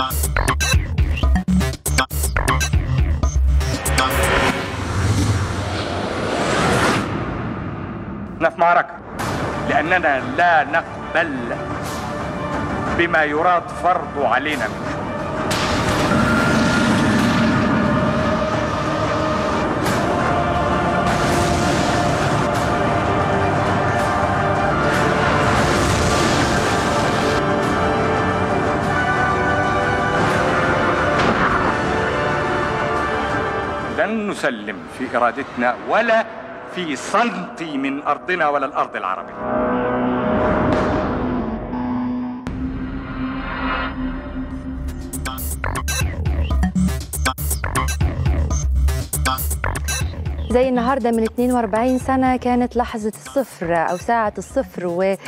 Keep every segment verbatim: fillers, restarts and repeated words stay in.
احنا في معركة لأننا لا نقبل بما يراد فرضه علينا منه. لن نسلم في إرادتنا ولا في سنتي من أرضنا ولا الأرض العربية. زي النهارده من اثنين وأربعين سنة كانت لحظة الصفر أو ساعة الصفر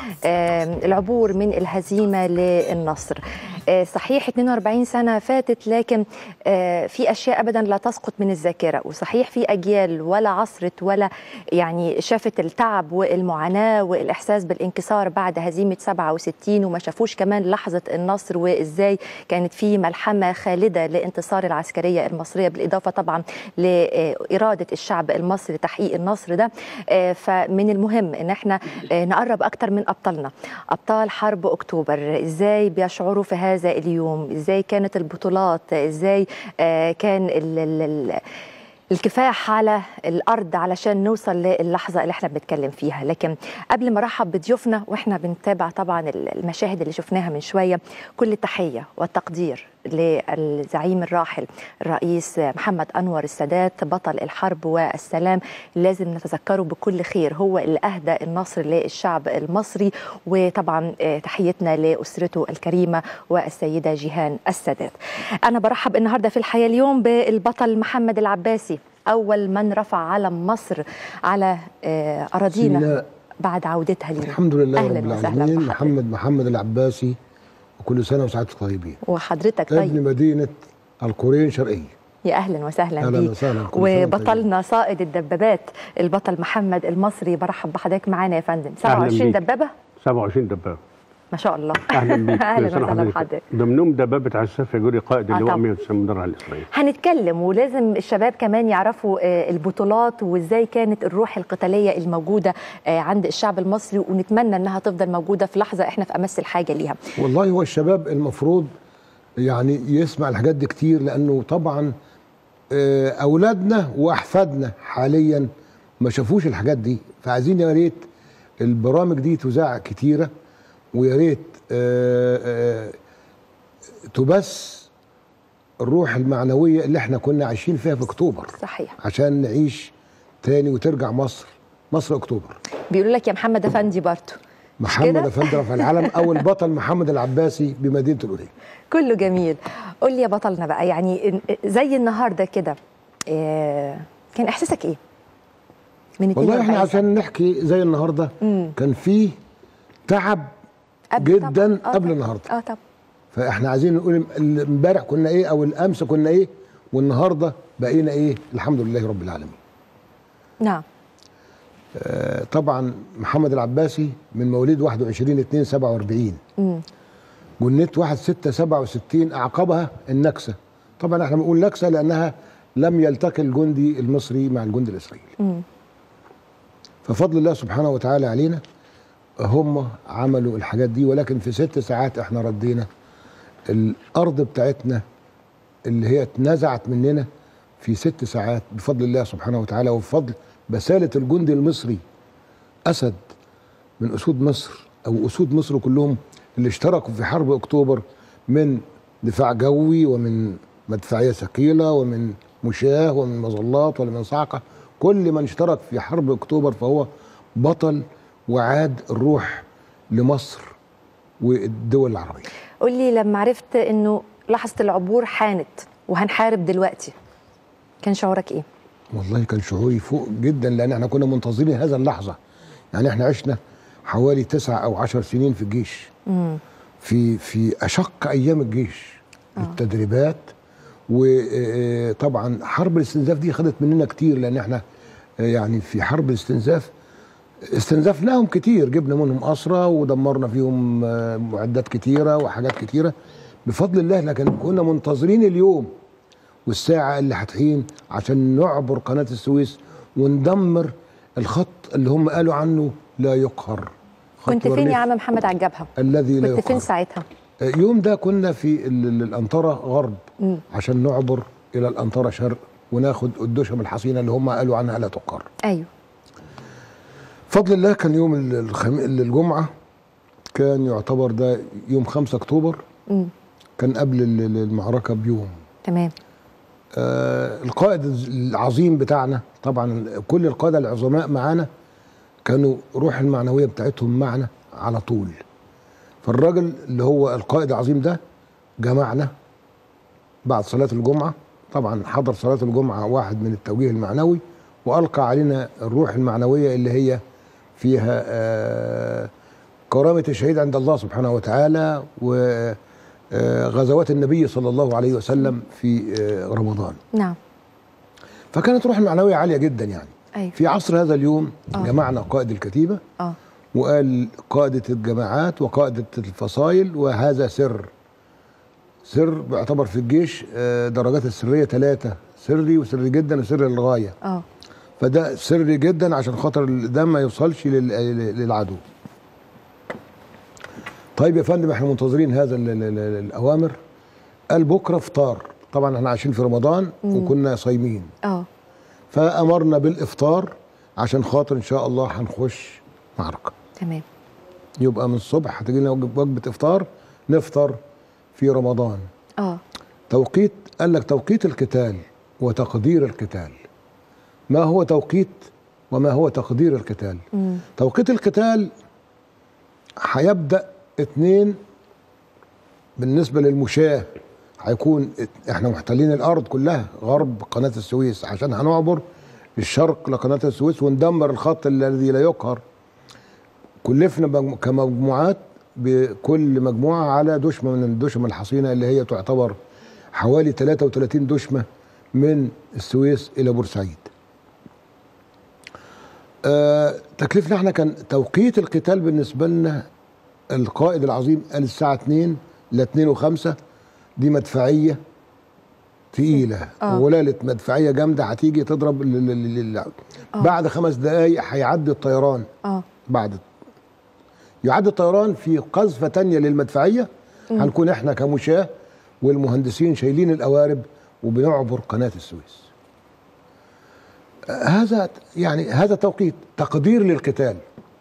والعبور من الهزيمة للنصر. صحيح اثنين وأربعين سنة فاتت، لكن في أشياء أبدا لا تسقط من الذاكرة، وصحيح في أجيال ولا عصرت ولا يعني شافت التعب والمعاناة والإحساس بالانكسار بعد هزيمة سبعة وستين، وما شافوش كمان لحظة النصر وإزاي كانت في ملحمة خالدة لانتصار العسكرية المصرية، بالإضافة طبعا لإرادة الشعب المصري لتحقيق النصر ده. فمن المهم ان احنا نقرب اكتر من ابطالنا، ابطال حرب اكتوبر، ازاي بيشعروا في هذا اليوم، ازاي كانت البطولات، ازاي كان ال ال الكفاح على الأرض علشان نوصل للحظة اللي احنا بنتكلم فيها. لكن قبل ما ارحب بضيوفنا واحنا بنتابع طبعا المشاهد اللي شفناها من شوية، كل التحية والتقدير للزعيم الراحل الرئيس محمد أنور السادات، بطل الحرب والسلام، لازم نتذكره بكل خير، هو اللي أهدى النصر للشعب المصري. وطبعا تحيتنا لأسرته الكريمة والسيدة جيهان السادات. أنا برحب النهاردة في الحياة اليوم بالبطل محمد العباسي، أول من رفع علم مصر على أراضينا بعد عودتها لنا. الحمد لله رب العالمين. محمد محمد العباسي، وكل سنة وسعادتك طيبين. وحضرتك طيب. ابن مدينة القرين شرقية. يا أهلا وسهلا أهلا بيك. وسهلا. وبطلنا صائد الدبابات البطل محمد المصري، برحب بحضرتك معانا يا فندم. سبعة وعشرين دبابة؟ سبعة وعشرين دبابة ما شاء الله. اهلا بيك. اهلا وسهلا بحضرتك. ضمنهم دبابه عساف يجري قائد اللواء مية وتسعين مدرع الاسرائيلي. هنتكلم، ولازم الشباب كمان يعرفوا البطولات وازاي كانت الروح القتاليه الموجوده عند الشعب المصري، ونتمنى انها تفضل موجوده في لحظه احنا في امس الحاجه ليها. والله هو الشباب المفروض يعني يسمع الحاجات دي كتير، لانه طبعا اولادنا واحفادنا حاليا ما شافوش الحاجات دي، فعايزين يا ريت البرامج دي تذاع كتيره، ويا ريت تبث الروح المعنويه اللي احنا كنا عايشين فيها في اكتوبر. صحيح. عشان نعيش تاني وترجع مصر مصر اكتوبر. بيقولوا لك يا محمد افندي برضه. محمد افندي رفع العلم، او البطل محمد العباسي بمدينه القرين. كله جميل. قول لي يا بطلنا بقى، يعني زي النهارده كده كان احساسك ايه؟ من والله احنا عشان نحكي زي النهارده مم. كان فيه تعب جدا طبعًا. قبل النهارده. اه طبعا. فاحنا عايزين نقول امبارح كنا ايه، او الامس كنا ايه، والنهارده بقينا ايه، الحمد لله رب العالمين. نعم. آه طبعا محمد العباسي من مواليد واحد وعشرين اتنين سبعة وأربعين. امم جنيت واحد ستة سبعة وستين اعقبها النكسه. طبعا احنا بنقول نكسه لانها لم يلتقي الجندي المصري مع الجندي الاسرائيلي. امم ففضل الله سبحانه وتعالى علينا، هم عملوا الحاجات دي، ولكن في ست ساعات احنا ردينا الارض بتاعتنا اللي هي اتنزعت مننا في ست ساعات بفضل الله سبحانه وتعالى، وبفضل بسالة الجندي المصري، اسد من اسود مصر او اسود مصر كلهم اللي اشتركوا في حرب اكتوبر، من دفاع جوي ومن مدفعيه ثقيله ومن مشاه ومن مظلات ومن صاعقه. كل من اشترك في حرب اكتوبر فهو بطل، وعاد الروح لمصر والدول العربيه. قول لي، لما عرفت انه لحظه العبور حانت وهنحارب دلوقتي، كان شعورك ايه؟ والله كان شعوري فوق جدا، لان احنا كنا منتظرين هذا اللحظه. يعني احنا عشنا حوالي تسع او عشر سنين في الجيش. امم في في اشق ايام الجيش، آه. التدريبات، وطبعا حرب الاستنزاف دي خدت مننا كتير، لان احنا يعني في حرب الاستنزاف استنزفناهم كتير، جبنا منهم أسرى ودمرنا فيهم معدات كتيرة وحاجات كتيرة، بفضل الله، لكن كنا منتظرين اليوم والساعه اللي هتحين عشان نعبر قناه السويس وندمر الخط اللي هم قالوا عنه لا يقهر. كنت فين يا عم محمد على الجبهه؟ الذي لا يقهر. كنت فين ساعتها؟ يوم ده كنا في الأنطرة غرب م. عشان نعبر إلى الأنطرة شرق وناخد الدشم الحصينة اللي هم قالوا عنها لا تقهر. أيوه. فضل الله كان يوم الخم... الجمعة، كان يعتبر ده يوم خمسة أكتوبر. م. كان قبل المعركة بيوم. تمام. آه القائد العظيم بتاعنا، طبعا كل القادة العظماء معانا كانوا روح المعنوية بتاعتهم معنا على طول. فالراجل اللي هو القائد العظيم ده جمعنا بعد صلاة الجمعة، طبعا حضر صلاة الجمعة واحد من التوجيه المعنوي وألقى علينا الروح المعنوية اللي هي فيها آه كرامة الشهيد عند الله سبحانه وتعالى وغزوات النبي صلى الله عليه وسلم في آه رمضان. نعم. فكانت روح المعنوية عالية جدا يعني. أيوة. في عصر هذا اليوم أوه. جمعنا قائد الكتيبة اه وقال قادة الجماعات وقادة الفصائل، وهذا سر سر بيعتبر في الجيش درجات السرية ثلاثة، سري وسري جدا وسري للغاية. اه فده سري جدا عشان خاطر ده ما يوصلش للعدو. طيب يا فندم احنا منتظرين هذا الأوامر. قال بكرة افطار، طبعا احنا عايشين في رمضان مم. وكنا صايمين. اه فأمرنا بالإفطار عشان خاطر إن شاء الله هنخش معركة. تمام. يبقى من الصبح هتجي لنا وجبه افطار نفطر في رمضان. اه توقيت، قال لك توقيت القتال وتقدير القتال. ما هو توقيت وما هو تقدير القتال؟ مم. توقيت القتال هيبدا اتنين بالنسبه للمشاة، هيكون احنا محتلين الارض كلها غرب قناه السويس عشان هنعبر الشرق لقناه السويس وندمر الخط الذي لا يقهر. كلفنا كمجموعات بكل مجموعه على دشمه من الدشم الحصينه اللي هي تعتبر حوالي ثلاثة وثلاثين دشمه من السويس الى بورسعيد. آه تكلفنا احنا كان توقيت القتال بالنسبه لنا القائد العظيم قال الساعه اتنين ل اتنين وخمسة، دي مدفعيه تقيله آه. ولاله مدفعيه جامده هتيجي تضرب آه. بعد خمس دقائق هيعدي الطيران. اه بعد يعد الطيران في قذفه ثانيه للمدفعيه. م. هنكون احنا كمشاة والمهندسين شايلين القوارب وبنعبر قناه السويس. هذا يعني هذا توقيت تقدير للقتال.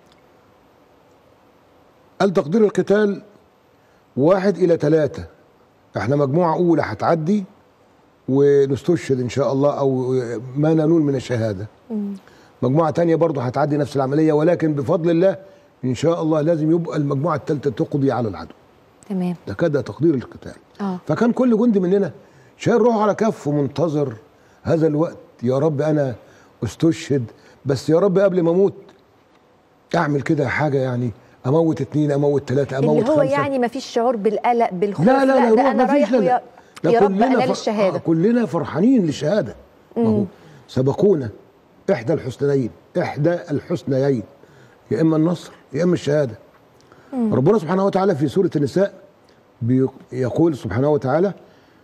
التقدير القتال واحد الى ثلاثة، احنا مجموعه اولى هتعدي ونستشهد ان شاء الله او ما ننول من الشهاده. م. مجموعه ثانيه برضه هتعدي نفس العمليه، ولكن بفضل الله ان شاء الله لازم يبقى المجموعه الثالثه تقضي على العدو. تمام. ده كده تقدير القتال. اه فكان كل جندي مننا شايل روحه على كف ومنتظر هذا الوقت، يا رب انا استشهد بس يا رب قبل ما اموت اعمل كده حاجه يعني اموت اثنين اموت ثلاثه اموت اللي هو خمسة. يعني ما فيش شعور بالقلق بالخوف. لا لا لا, لا ده انا رايح لا لا. يا, يا رب انال الشهاده. آه كلنا فرحانين للشهاده. اهو سبقونا احدى الحسنيين احدى الحسنيين، يا اما النصر يا اما الشهاده. مم. ربنا سبحانه وتعالى في سوره النساء يقول سبحانه وتعالى: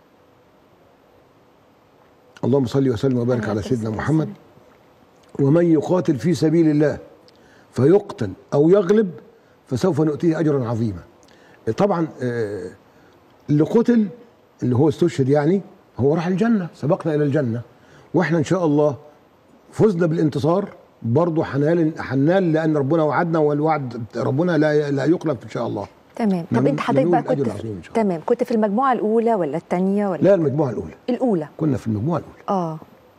اللهم صل وسلم وبارك على سيدنا محمد، ومن يقاتل في سبيل الله فيقتل او يغلب فسوف نؤتيه اجرا عظيما. طبعا اللي قتل اللي هو استشهد يعني هو راح الجنه، سبقنا الى الجنه، واحنا ان شاء الله فزنا بالانتصار برضه حنال حنال لان ربنا وعدنا والوعد ربنا لا لا يخلف ان شاء الله. تمام. طب انت حضرتك بقى كنت في... تمام كنت في المجموعه الاولى ولا الثانيه ولا؟ لا المجموعه الاولى. الاولى كنا في المجموعه الاولى. اه,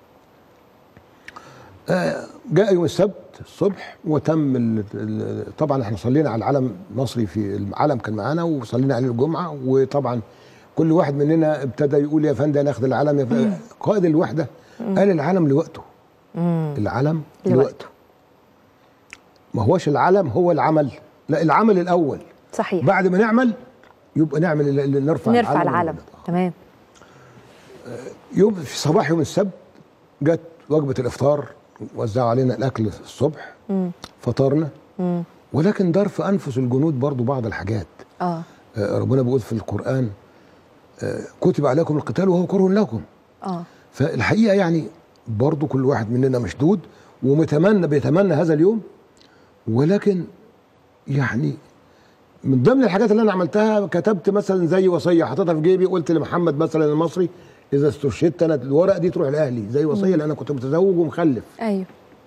آه جاء يوم السبت الصبح وتم ال... ال... طبعا احنا صلينا على العلم المصري، في العلم كان معانا وصلينا عليه الجمعه، وطبعا كل واحد مننا ابتدى يقول يا فندم ناخد العلم يا فندم. قائد الوحده مم. قال العلم لوقته. مم. العلم لوقته. ما هوش العلم هو العمل، لا العمل الاول. صحيح. بعد ما نعمل يبقى نعمل اللي نرفع نرفع العلم, العلم. تمام. يوم في صباح يوم السبت جت وجبه الافطار، وزعوا علينا الاكل الصبح. مم. فطرنا. مم. ولكن دار في انفس الجنود برضو بعض الحاجات. اه ربنا بيقول في القران: آه كتب عليكم القتال وهو كره لكم. اه فالحقيقه يعني برضو كل واحد مننا مشدود ومتمنى بيتمنى هذا اليوم، ولكن يعني من ضمن الحاجات اللي انا عملتها كتبت مثلا زي وصيه حطيتها في جيبي، قلت لمحمد مثلا المصري اذا استشهدت انا الورقه دي تروح لاهلي زي وصيه، لان انا كنت متزوج ومخلف. ايوه.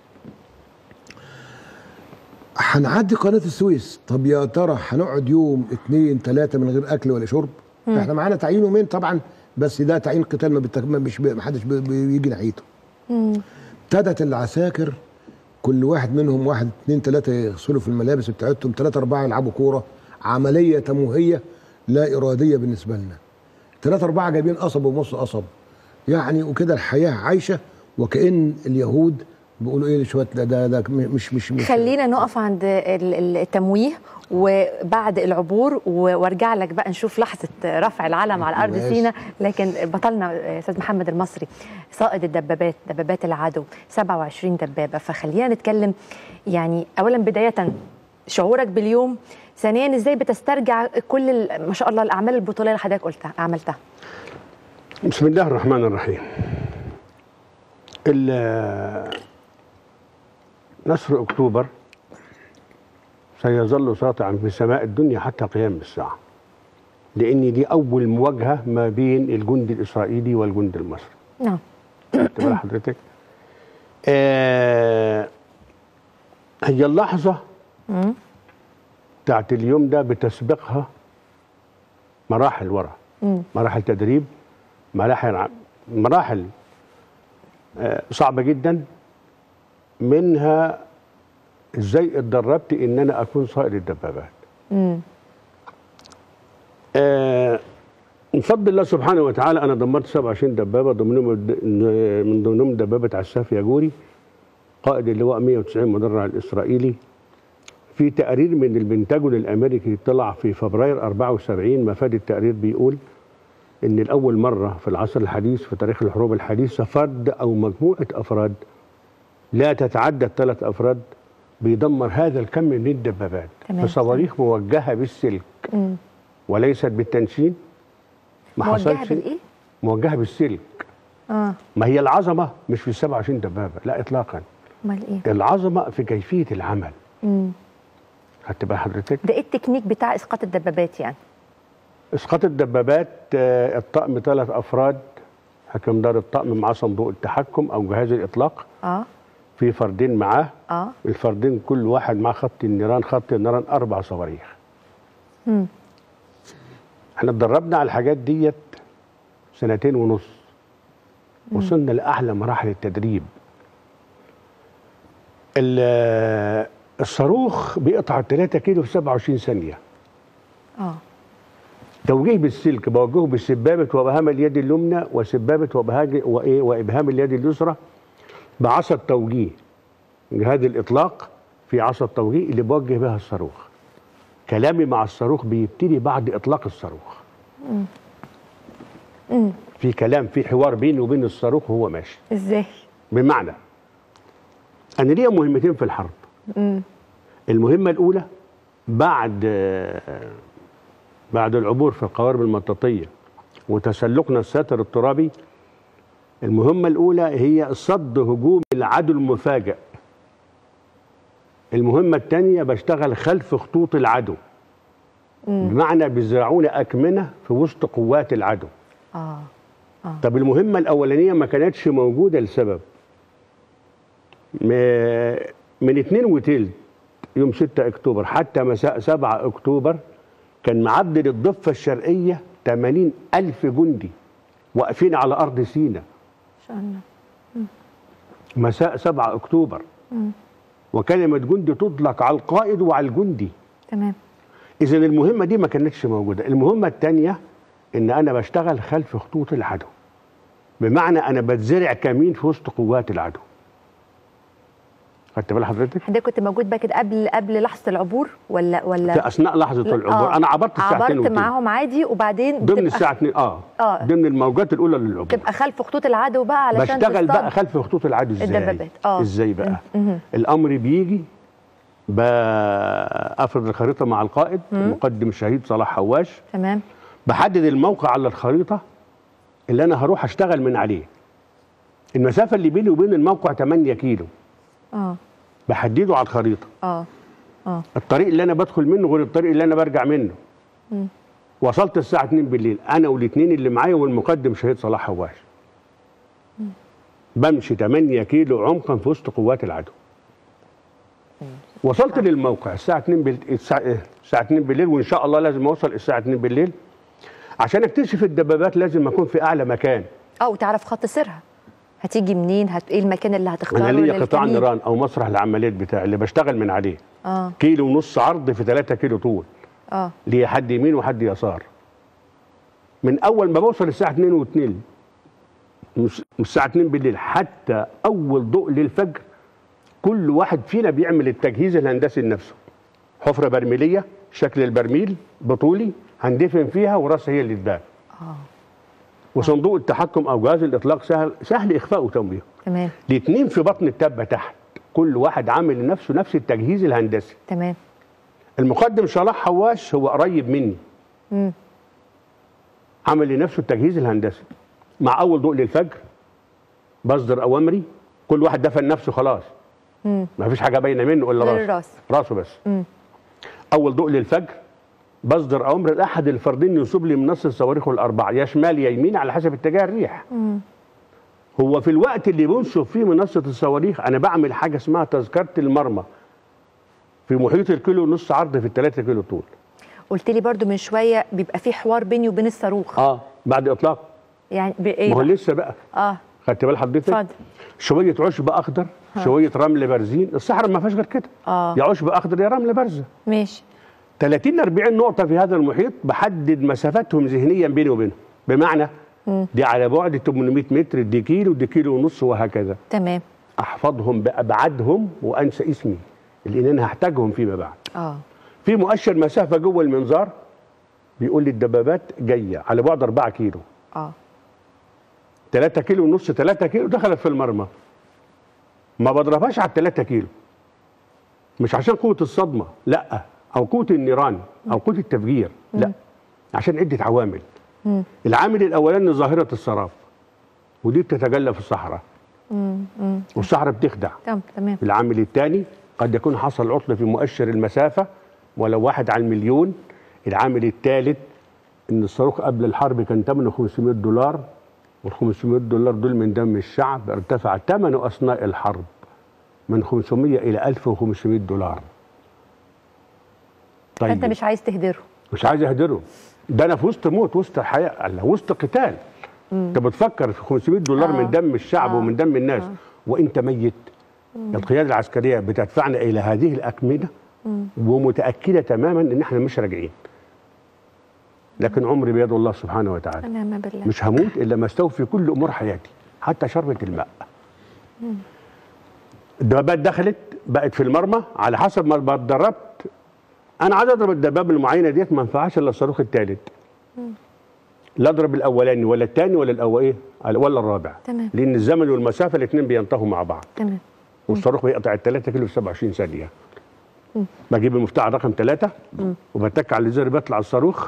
هنعدي قناه السويس، طب يا ترى هنقعد يوم اتنين تلاته من غير اكل ولا شرب؟ مم. احنا معانا تعيين يومين طبعا، بس ده تعيين قتال ما بتك... مش ما حدش بيجي ناحيته. ابتدت العساكر كل واحد منهم واحد اتنين تلاته يغسلوا في الملابس بتاعتهم، تلاته اربعه يلعبوا كوره، عمليه تمويهيه لا اراديه بالنسبه لنا. تلاته اربعه جايبين قصب ونص قصب يعني، وكده الحياه عايشه وكأن اليهود بيقولوا ايه شويه ده ده, ده مش مش مش خلينا نقف عند التمويه وبعد العبور وارجع لك بقى نشوف لحظه رفع العلم على ارض سيناء. لكن بطلنا استاذ محمد المصري صائد الدبابات، دبابات العدو سبعة وعشرين دبابه، فخلينا نتكلم يعني اولا بدايه شعورك باليوم، ثانيا ازاي بتسترجع كل ما شاء الله الاعمال البطوليه اللي حضرتك قلتها عملتها. بسم الله الرحمن الرحيم. نصر اكتوبر سيظل ساطعا في سماء الدنيا حتى قيام الساعه، لان دي اول مواجهه ما بين الجند الاسرائيلي والجند المصري. نعم. خدت بال حضرتك؟ آه هي اللحظه بتاعت اليوم ده بتسبقها مراحل ورا، مراحل تدريب، مراحل مراحل آه صعبه جدا، منها ازاي اتدربت ان انا اكون صائد الدبابات. امم آه من فضل الله سبحانه وتعالى انا دمرت سبعة وعشرين دبابه، ضمنهم من ضمنهم دبابه عساف ياجوري قائد اللواء مية وتسعين مدرع الاسرائيلي. في تقرير من البنتاجون الامريكي طلع في فبراير اربعة وسبعين، مفاد التقرير بيقول ان الاول مره في العصر الحديث في تاريخ الحروب الحديثه فرد او مجموعه افراد لا تتعدى الثلاث افراد بيدمر هذا الكم من الدبابات بصواريخ موجهه بالسلك. مم. وليست بالتنشين. ما موجهه بالايه؟ موجهه بالسلك. اه ما هي العظمه مش في سبعة وعشرين دبابه، لا اطلاقا. امال ايه؟ العظمه في كيفيه العمل. امم خدت بال حضرتك؟ ده ايه التكنيك بتاع اسقاط الدبابات يعني؟ اسقاط الدبابات آه الطقم ثلاث افراد، حكم دار الطقم معاه صندوق التحكم او جهاز الاطلاق. اه في فردين معاه. اه الفردين كل واحد معاه خط النيران، خط النيران اربع صواريخ. امم احنا اتدربنا على الحاجات ديت سنتين ونص. مم. وصلنا لاعلى مراحل التدريب. الصاروخ بيقطع ثلاثة كيلو في سبعة وعشرين ثانيه. اه توجيه بالسلك بوجهه بالسبابه وابهام اليد اليمنى وسبابه وايه وابهام اليد اليسرى بعصا التوجيه. جهاز الاطلاق في عصا التوجيه اللي بوجه بها الصاروخ. كلامي مع الصاروخ بيبتدي بعد اطلاق الصاروخ. امم امم في كلام، في حوار بيني وبين الصاروخ وهو ماشي. ازاي؟ بمعنى انا ليا مهمتين في الحرب. امم المهمه الاولى بعد بعد العبور في القوارب المطاطيه وتسلقنا الساتر الترابي، المهمة الأولى هي صد هجوم العدو المفاجئ. المهمة الثانية بشتغل خلف خطوط العدو. مم. بمعنى بيزرعونا أكمنة في وسط قوات العدو. آه. آه. طب المهمة الأولانية ما كانتش موجودة لسبب. من اتنين وتلت يوم ستة أكتوبر حتى مساء سبعة أكتوبر كان معدل الضفة الشرقية ثمانين ألف جندي واقفين على أرض سيناء. شاء الله. مم. مساء سبعة أكتوبر. مم. وكلمة جندي تطلق على القائد وعلى الجندي. تمام. إذا المهمة دي ما كانتش موجودة. المهمة الثانية إن أنا بشتغل خلف خطوط العدو. بمعنى أنا بتزرع كمين في وسط قوات العدو. خدت بال حضرتك؟ حضرتك كنت موجود بقى كده قبل قبل لحظة العبور ولا ولا في أثناء لحظة العبور؟ آه. أنا عبرت الساعة اتنين عبرت معاهم عادي وبعدين ضمن الساعة اتنين اه اه ضمن الموجات الأولى للعبور. تبقى خلف خطوط العدو بقى علشان بشتغل بقى خلف خطوط العدو ازاي؟ الدبابات اه ازاي بقى؟ مم. الأمر بيجي بأفرد الخريطة مع القائد المقدم الشهيد صلاح حواش. تمام. بحدد الموقع على الخريطه اللي انا هروح اشتغل من عليه. المسافه اللي بيني وبين الموقع ثمانية كيلو. اه بحدده على الخريطه. اه اه الطريق اللي انا بدخل منه غير الطريق اللي انا برجع منه. مم. وصلت الساعه اتنين بالليل انا والاثنين اللي معايا والمقدم شهيد صلاح حواش. مم. بمشي ثمانية كيلو عمقا في وسط قوات العدو. مم. وصلت للموقع الساعه اتنين بالليل، الساعه الساعه اتنين بالليل، وان شاء الله لازم اوصل الساعه اتنين بالليل. عشان اكتشف الدبابات لازم اكون في اعلى مكان. اه وتعرف خط سيرها، هتيجي منين، هت... ايه المكان اللي هتختاره. انا ليا قطاع للكمين. نيران او مسرح العمليات بتاعي اللي بشتغل من عليه. اه كيلو ونص عرض في ثلاثة كيلو طول. اه ليه حد يمين وحد يسار. من اول ما بوصل الساعه اتنين واتنين مش الساعه اتنين بالليل حتى اول ضوء للفجر، كل واحد فينا بيعمل التجهيز الهندسي لنفسه. حفره برميليه، شكل البرميل بطولي هندفن فيها وراسها هي اللي تبان. اه وصندوق التحكم او جهاز الاطلاق سهل سهل اخفائه وتنبيهه. تمام الاثنين في بطن التبه تحت، كل واحد عامل لنفسه نفس التجهيز الهندسي. تمام. المقدم صلاح حواش هو قريب مني. امم عمل لنفسه التجهيز الهندسي. مع اول ضوء للفجر بصدر اوامري، كل واحد دفن نفسه خلاص. امم ما فيش حاجه باينه منه الا غير راسه. الراس. راسه بس. امم اول ضوء للفجر بصدر اوامر لاحد الفردين ينسب لي منصه صواريخه الاربعه، يا شمال يا يمين على حسب اتجاه الريح. امم هو في الوقت اللي بنسب فيه منصه الصواريخ انا بعمل حاجه اسمها تذكره المرمى في محيط الكيلو ونص عرض في الثلاثة كيلو طول. قلت لي برضو من شويه بيبقى في حوار بيني وبين الصاروخ. اه بعد اطلاق. يعني بايه؟ ما هو بقى؟ لسه بقى. اه خدت بال حضرتك؟ اتفضل. شويه عشب اخضر، شويه رمل بارزين، الصحراء ما فيهاش غير كده. اه يا عشب اخضر يا رمل بارزه. ماشي. ثلاثين أربعين نقطه في هذا المحيط بحدد مسافاتهم ذهنيا بيني وبينهم، بمعنى مم. دي على بعد ثمانمائة متر، دي كيلو، دي كيلو ونص، وهكذا. تمام. احفظهم بابعادهم وانسى اسمي لان انا هحتاجهم فيما بعد. اه في مؤشر مسافه جوه المنظار بيقول لي الدبابات جايه على بعد أربعة كيلو. اه ثلاثة كيلو ونص، ثلاثة كيلو دخلت في المرمى. ما بضربهاش على الثلاثة كيلو. مش عشان قوة الصدمة، لا، أو قوة النيران، أو قوة التفجير، لا. عشان عدة عوامل. مم. العامل الأولاني ظاهرة السراب. ودي بتتجلى في الصحراء. امم امم والصحراء بتخدع. تمام تمام. العامل الثاني قد يكون حصل عطل في مؤشر المسافة ولو واحد على المليون. العامل الثالث إن الصاروخ قبل الحرب كان ثمنه خمسمائة دولار، وال خمسمائة دولار دول من دم الشعب، ارتفع ثمنه اثناء الحرب من خمسمائة الى ألف وخمسمائة دولار. طيب انت مش عايز تهدره. مش عايز اهدره، ده انا في وسط موت، وسط حياه، وسط قتال. انت بتفكر في خمسمائة دولار آه. من دم الشعب آه. ومن دم الناس. آه. وانت ميت. مم. القياده العسكريه بتدفعنا الى هذه الاكمده ومتاكده تماما ان احنا مش راجعين. لكن عمري بيد الله سبحانه وتعالى. ونعم بالله. مش هموت الا ما استوفي كل امور حياتي حتى شربة الماء. مم. الدبابات دخلت بقت في المرمى على حسب ما اتدربت. انا عايز اضرب الدبابه المعينه ديت ما ينفعش الا الصاروخ الثالث. لا اضرب الاولاني ولا الثاني ولا الاول ايه ولا الرابع. تمام. لان الزمن والمسافه الاثنين بينتهوا مع بعض. تمام. والصاروخ بيقطع الثلاثة كيلو في سبعة وعشرين ثانيه. مم. بجيب المفتاح رقم ثلاثة وبتك على الزر بيطلع الصاروخ.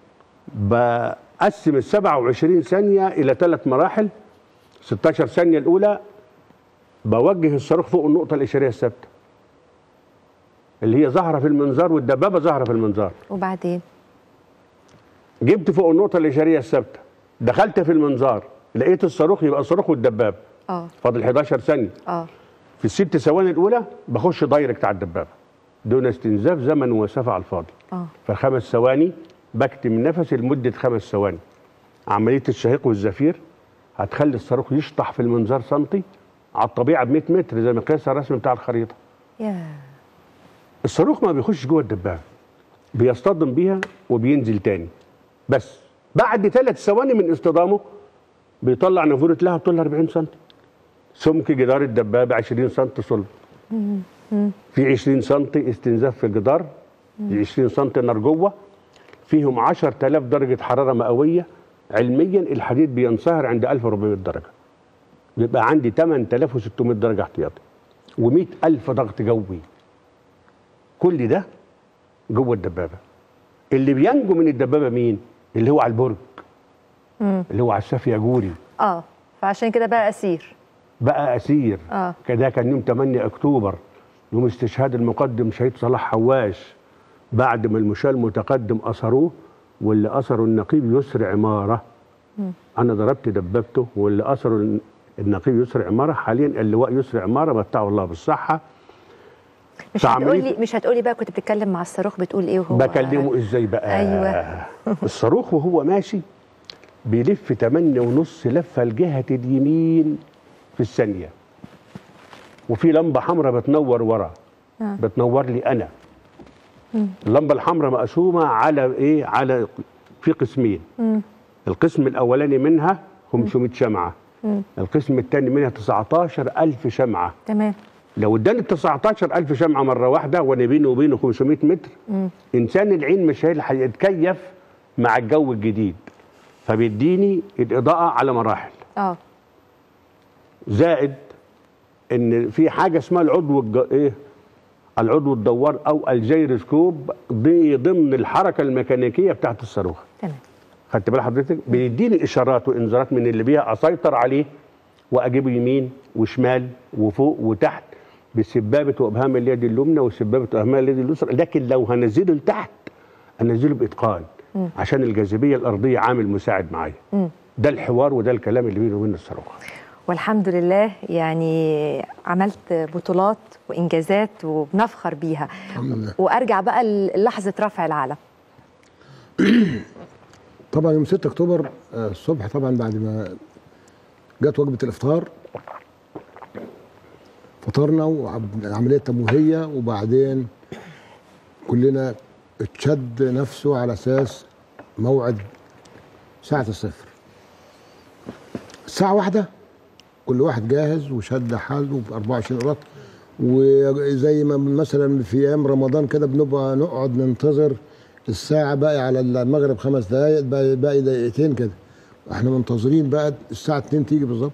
بقسم ال سبعة وعشرين ثانيه الى ثلاث مراحل. ستاشر ثانيه الاولى بوجه الصاروخ فوق النقطه الاشاريه الثابته اللي هي ظاهره في المنظار والدبابه ظاهره في المنظار. وبعدين جبت فوق النقطه الاشاريه الثابته، دخلت في المنظار، لقيت الصاروخ، يبقى الصاروخ والدباب. اه فاضل حداشر ثانيه. اه في الست ثواني الاولى بخش دايركت على الدبابه دون استنزاف زمن ومسافه على الفاضي. اه في خمس ثواني بكتم نفسي لمده خمس ثواني. عمليه الشهيق والزفير هتخلي الصاروخ يشطح في المنظار سنتي على الطبيعه ب مائة متر زي مقياس الرسم بتاع الخريطه. يا الصاروخ ما بيخش جوه الدبابه، بيصطدم بيها وبينزل تاني. بس بعد ثلاث ثواني من اصطدامه بيطلع نافوره لهب طولها أربعين سنتي. سمك جدار الدبابه عشرين سنتي صلب. في عشرين سنتي استنزاف في الجدار، في عشرين سنتي نار جوه، فيهم عشرة آلاف درجه حراره مئويه. علميا الحديد بينصهر عند ألف وأربعمائة درجه. يبقى عندي ثمانية آلاف وستمائة درجه احتياطي ومائة ألف ضغط جوي. كل ده جوه الدبابه. اللي بينجو من الدبابه مين؟ اللي هو على البرج، مم. اللي هو على الساف ياجوري. اه فعشان كده بقى اسير. بقى اسير. اه كده كان يوم ثمانية اكتوبر، يوم استشهاد المقدم شهيد صلاح حواش، بعد ما المشاة المتقدم أسروه، واللي أسروا النقيب يسري عمارة. م. أنا ضربت دبابته، واللي أسروا النقيب يسري عمارة حاليا اللواء يسري عمارة متعه الله بالصحة. مش هتقولي مش هتقولي بقى كنت بتتكلم مع الصاروخ بتقول ايه وهو بكلمه ازاي بقى؟ ايوه الصاروخ وهو ماشي بيلف ثمانية ونص لفة لجهة اليمين في الثانية، وفي لمبة حمراء بتنور ورا. آه. بتنور لي أنا. مم. اللمبة الحمراء مقسومة على إيه؟ على في قسمين. مم. القسم الأولاني منها خمسمائة شمعة. مم. القسم الثاني منها تسعتاشر ألف شمعة. تمام. لو اداني تسعتاشر ألف شمعة مرة واحدة وأنا بيني وبينه خمسمائة متر، مم. إنسان العين مش هيتكيف مع الجو الجديد، فبيديني الإضاءة على مراحل. اه زائد ان في حاجه اسمها العضو الج... ايه العضو الدوار او الجيروسكوب، دي ضمن الحركه الميكانيكيه بتاعت الصاروخ. تمام. خدت بال حضرتك؟ بيديني اشارات وانذارات من اللي بيها اسيطر عليه واجيبه يمين وشمال وفوق وتحت بسبابه وابهام اليد اليمنى وسبابه وابهام اليد اليسرى، لكن لو هنزله لتحت انزله باتقان. م. عشان الجاذبيه الارضيه عامل مساعد معايا. ده الحوار وده الكلام اللي بينه وبين الصاروخ. والحمد لله يعني عملت بطولات وانجازات وبنفخر بيها. الحمد لله. وارجع بقى للحظه رفع العلم. طبعا يوم ستة اكتوبر الصبح، طبعا بعد ما جت وجبه الافطار فطرنا وعمليه تمويهيه، وبعدين كلنا اتشد نفسه على اساس موعد ساعه الصفر. الساعه واحدة كل واحد جاهز وشد حاله ب أربعة وعشرين قراط، وزي ما مثلا في ايام رمضان كده بنبقى نقعد ننتظر الساعه باقي على المغرب خمس دقائق، باقي دقيقتين كده، احنا منتظرين بقى الساعه اتنين تيجي بالظبط.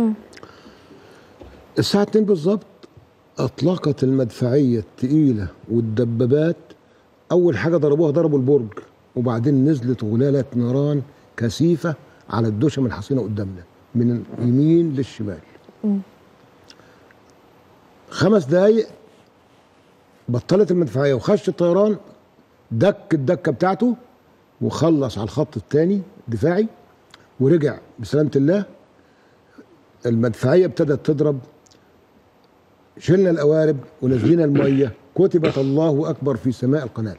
الساعه اتنين بالظبط اطلقت المدفعيه الثقيله والدبابات. اول حاجه ضربوها ضربوا البرج، وبعدين نزلت غلاله نيران كثيفه على الدشم الحصينه قدامنا من اليمين للشمال. م. خمس دقايق بطلت المدفعيه وخش الطيران، دك الدكه بتاعته وخلص على الخط الثاني دفاعي ورجع بسلامه الله. المدفعيه ابتدت تضرب، شلنا القوارب ونزلنا الميه، كتبت الله اكبر في سماء القناه.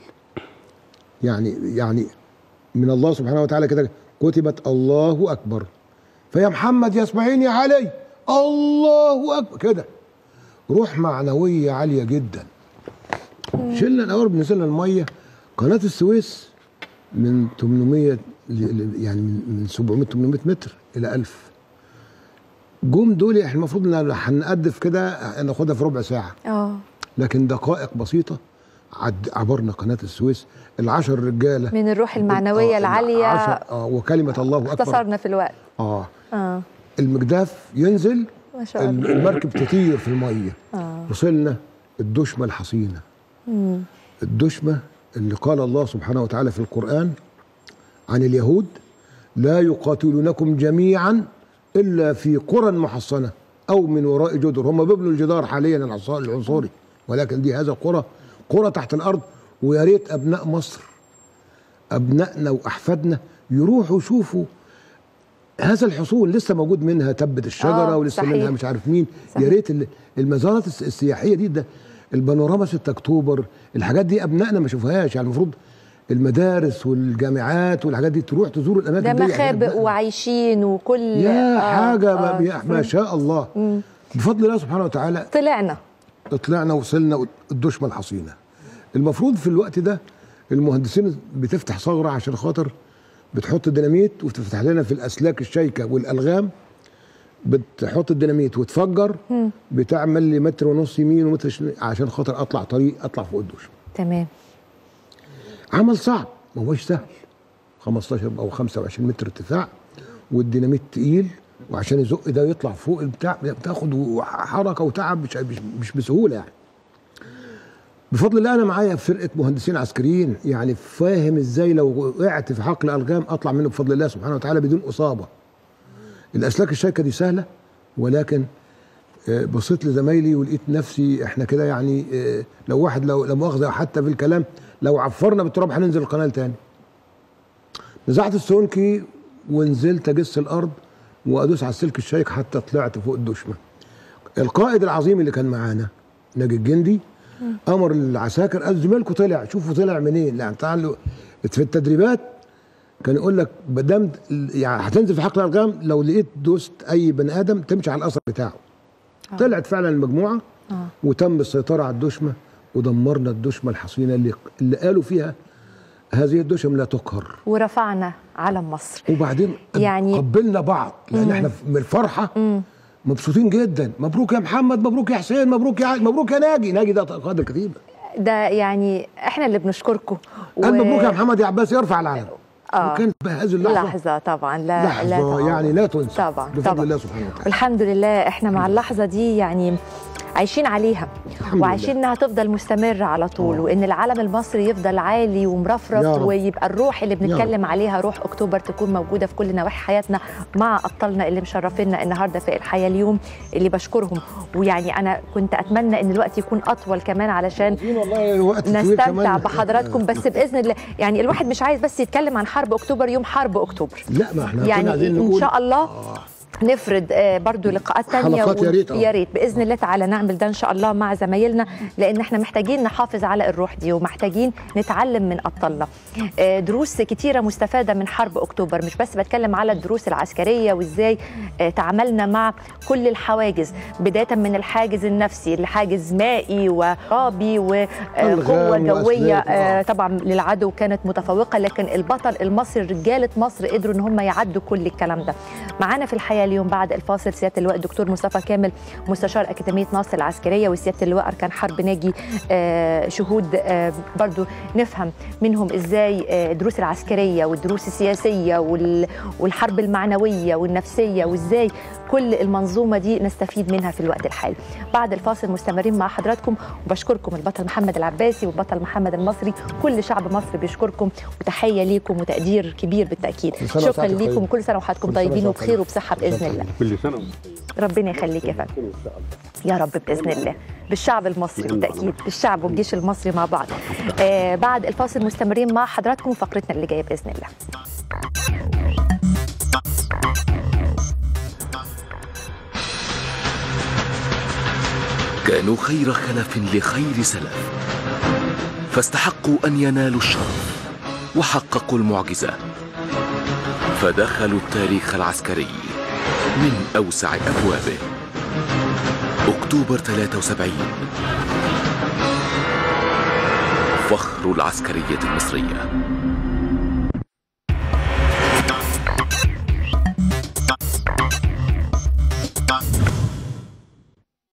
يعني يعني من الله سبحانه وتعالى كده كتبت الله اكبر، فيا محمد يا اسماعيل يا علي الله اكبر كده، روح معنويه عاليه جدا. شلنا القوارب نزلنا الميه. قناه السويس من ثمانمائة يعني من سبعمائة ثمانمائة متر الى ألف. جم دول احنا المفروض ان هنقدف كده ناخدها في ربع ساعه، اه لكن دقائق بسيطه عد عبرنا قناه السويس. العشر رجاله من الروح المعنويه آه العاليه اه وكلمه الله اكبر، اختصرنا في الوقت. اه اه المجداف ينزل ما شاء الله، المركب تطير في الميه. اه وصلنا الدشمه الحصينه. امم الدشمه اللي قال الله سبحانه وتعالى في القرآن عن اليهود: لا يقاتلونكم جميعا إلا في قرى محصنة أو من وراء جدر. هم بيبنوا الجدار حاليا العنصري، ولكن دي هذا قرى قرى تحت الأرض. ويا ريت أبناء مصر أبنائنا وأحفادنا يروحوا يشوفوا هذا الحصول، لسه موجود منها تبت الشجرة ولسه صحيح. منها مش عارف مين. يا ريت المزارات السياحية دي، ده البانوراما ستة اكتوبر، الحاجات دي ابنائنا ما شوفوهاش. يعني المفروض المدارس والجامعات والحاجات دي تروح تزور الاماكن دي. ده مخابئ وعايشين وكل يا آه حاجه آه ما, ما شاء الله. مم. بفضل الله سبحانه وتعالى طلعنا طلعنا وصلنا الدشمه الحصينه. المفروض في الوقت ده المهندسين بتفتح ثغره عشان خاطر بتحط ديناميت وتفتح لنا في الاسلاك الشيكه والالغام، بتحط الديناميت وتفجر، مم. بتعمل لي متر ونص يمين ومتر شمال عشان خاطر اطلع طريق اطلع فوق الدشمه. تمام. عمل صعب ما هوش سهل، خمستاشر او خمسة وعشرين متر ارتفاع والديناميت تقيل، وعشان يزق ده يطلع فوق البتاع بتاخد حركه وتعب مش مش بسهوله يعني. بفضل الله انا معايا فرقه مهندسين عسكريين، يعني فاهم ازاي لو وقعت في حقل الغام اطلع منه بفضل الله سبحانه وتعالى بدون اصابه. الاسلاك الشائكه دي سهله، ولكن بصيت لزمايلي ولقيت نفسي احنا كده يعني لو واحد لو لا مؤاخذه حتى في الكلام لو عفرنا بالتراب هننزل القناه تاني. نزعت السونكي ونزلت اجس الارض وادوس على السلك الشائك حتى طلعت فوق الدشمه. القائد العظيم اللي كان معانا ناجي الجندي امر العساكر قال زميلكم طلع، شوفوا طلع منين. يعني تعالوا في التدريبات كان يقول لك بدام يعني هتنزل في حقل الغام لو لقيت دوست اي بني ادم تمشي على الاثر بتاعه. آه. طلعت فعلا المجموعه آه. وتم السيطره على الدشمه ودمرنا الدشمه الحصينه اللي اللي قالوا فيها هذه الدشم لا تقهر، ورفعنا علم مصر. وبعدين يعني قبلنا بعض لان مم. احنا من الفرحه مم. مبسوطين جدا. مبروك يا محمد، مبروك يا حسين، مبروك يا مبروك يا ناجي. ناجي ده قائد الكتيبه، ده يعني احنا اللي بنشكركم. قال و... مبروك يا محمد يا عباس يرفع العلم. اه وكانت بهذه اللحظه لحظه طبعا لا لحظه لا يعني لا تنسى طبعا بفضل طبعا. الله سبحانه وتعالى. الحمد لله احنا مع اللحظه دي يعني عايشين عليها وعايشين انها تفضل مستمره على طول، وان العلم المصري يفضل عالي ومرفرف، ويبقى الروح اللي بنتكلم عليها روح اكتوبر تكون موجوده في كل نواحي حياتنا مع ابطالنا اللي مشرفينا النهارده في الحياه اليوم اللي بشكرهم. ويعني انا كنت اتمنى ان الوقت يكون اطول كمان علشان نستمتع بحضراتكم، بس باذن الله يعني الواحد مش عايز بس يتكلم عن حرب اكتوبر يوم حرب اكتوبر، لا ما احنا يعني ان شاء الله آه. نفرد برضو لقاءات تانية حلقات يا ريت يا ريت باذن الله تعالى نعمل ده ان شاء الله مع زمايلنا، لان احنا محتاجين نحافظ على الروح دي ومحتاجين نتعلم من ابطالنا. دروس كتيره مستفاده من حرب اكتوبر، مش بس بتكلم على الدروس العسكريه وازاي تعاملنا مع كل الحواجز، بدايه من الحاجز النفسي لحاجز مائي ورابي وقوه جويه طبعا للعدو كانت متفوقه، لكن البطل المصري رجاله مصر قدروا ان هم يعدوا كل الكلام ده. معانا في الحياه اليوم بعد الفاصل سياده اللواء الدكتور مصطفى كامل مستشار اكاديميه ناصر العسكريه، وسياده اللواء اركان حرب ناجي آه شهود آه برضو نفهم منهم ازاي آه الدروس العسكريه والدروس السياسيه والحرب المعنويه والنفسيه، وازاي كل المنظومه دي نستفيد منها في الوقت الحالي. بعد الفاصل مستمرين مع حضراتكم، وبشكركم البطل محمد العباسي والبطل محمد المصري، كل شعب مصر بيشكركم، وتحيه ليكم وتقدير كبير بالتاكيد. شكرا ليكم، كل سنه وحضراتكم طيبين وبخير وبصحه باذن الله. كل سنه ربنا يخليك يا فندم يا رب باذن الله، بالشعب المصري بالتاكيد، بالشعب والجيش المصري مع بعض. آه بعد الفاصل مستمرين مع حضراتكم فقرتنا اللي جايه باذن الله. كانوا خير خلف لخير سلف، فاستحقوا أن ينالوا الشرف وحققوا المعجزة، فدخلوا التاريخ العسكري من أوسع أبوابه. أكتوبر ثلاثة وسبعين، فخر العسكرية المصرية.